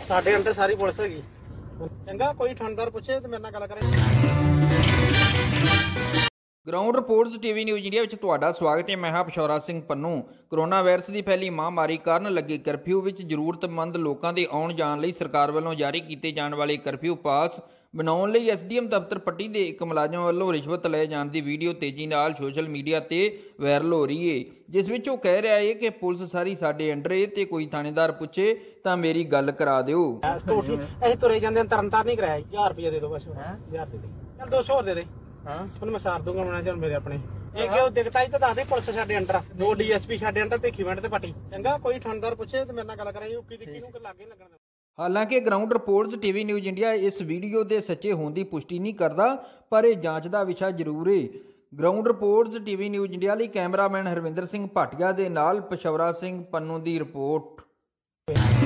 ਸਾਡੇ ਅੰਦਰ ਸਾਰੀ ਪੁਲਿਸ ਹੈਗੀ। ਚੰਗਾ ਕੋਈ ਠੰਡਦਾਰ ਪੁੱਛੇ ਤੇ ਮੇਰੇ ਨਾਲ ਗੱਲ ਕਰੇ। Ground reports TV news India ਵਿੱਚ ਤੁਹਾਡਾ ਸਵਾਗਤ ਹੈ। ਮੈਂ ਹਾਂ ਪਸ਼ੌਰਾ ਸਿੰਘ ਪੰਨੂ। ਕੋਰੋਨਾ ਵਾਇਰਸ ਦੀ ਫੈਲੀ ਮਹਾਮਾਰੀ ਕਾਰਨ ਲੱਗੇ ਕਰਫਿਊ ਵਿੱਚ ਜ਼ਰੂਰਤਮੰਦ ਲੋਕਾਂ ਦੇ ਆਉਣ ਜਾਣ ਲਈ ਸਰਕਾਰ ਵੱਲੋਂ ਜਾਰੀ ਕੀਤੇ ਜਾਣ ਵਾਲੇ ਕਰਫਿਊ ਪਾਸ ਬਣਾਉਣ ਲਈ ਐਸਡੀਐਮ ਦਫ਼ਤਰ ਪੱਟੀ ਦੇ ਇੱਕ ਮੁਲਾਜ਼ਮ ਵੱਲੋਂ ਰਿਸ਼ਵਤ ਲਏ ਜਾਣ ਦੀ ਵੀਡੀਓ ਤੇਜ਼ੀ ਨਾਲ ਸੋਸ਼ਲ ਮੀਡੀਆ ਤੇ ਵਾਇਰਲ ਹੋ ਰਹੀ ਹੈ, ਜਿਸ ਵਿੱਚ ਉਹ ਕਹਿ ਰਿਹਾ ਹੈ ਕਿ ਪੁਲਿਸ ਸਾਰੀ ਸਾਡੇ ਅੰਡਰ ਹੈ ਤੇ ਕੋਈ ਥਾਣੇਦਾਰ ਪੁੱਛੇ ਤਾਂ ਮੇਰੀ ਗੱਲ ਕਰਾ ਦਿਓ। ਅਸੀਂ ਤੁਰੇ ਜਾਂਦੇ ਤਰਨਤਾਰਨ ਨਹੀਂ ਕਰਾਇਆ। 1000 ਰੁਪਏ ਦੇ ਦਿਓ ਬਸ। 1000 ਦੇ ਦੇ, ਚੱਲ 200 ਹੋਰ ਦੇ ਦੇ। ਹੁਣ ਮੈਂ ਸਾਰ ਦੂੰਗਾ ਮੈਂ ਚੱਲ ਮੇਰੇ ਆਪਣੇ ਇਹ ਕਿਉਂ ਦਿਖਤਾ ਹੀ ਤਾਂ ਦੱਸ ਦੇ। ਪੁਲਿਸ ਸਾਡੇ ਅੰਡਰ, 2 ਡੀਐਸਪੀ ਸਾਡੇ ਅੰਡਰ, ਭੇਖੀਵਿੰਡ ਤੇ ਪੱਟੀ। ਚੰਗਾ ਕੋਈ ਠੰਡਦਾਰ ਪੁੱਛੇ ਤੇ ਮੇਰੇ ਨਾਲ ਗੱਲ ਕਰਾਈ। ਉੱਕੀ ਦੀ ਕਿਹਨੂੰ ਲਾਗੇ ਲੱਗਣ ਦੇ। ਹਾਲਾਂਕਿ ground reports TV news India ਇਸ ਵੀਡੀਓ ਦੇ ਸੱਚੇ ਹੋਣ ਦੀ ਪੁਸ਼ਟੀ ਨਹੀਂ ਕਰਦਾ, ਪਰ ਇਹ ਜਾਂਚ ਦਾ ਵਿਸ਼ਾ ਜ਼ਰੂਰ ਹੈ। Ground reports TV news India ਲਈ ਕੈਮਰਾਮੈਨ ਹਰਵਿੰਦਰ ਸਿੰਘ ਭਾਟੀਆ ਦੇ ਨਾਲ ਪਸ਼ੌਰਾ ਸਿੰਘ ਪੰਨੂ ਦੀ ਰਿਪੋਰਟ।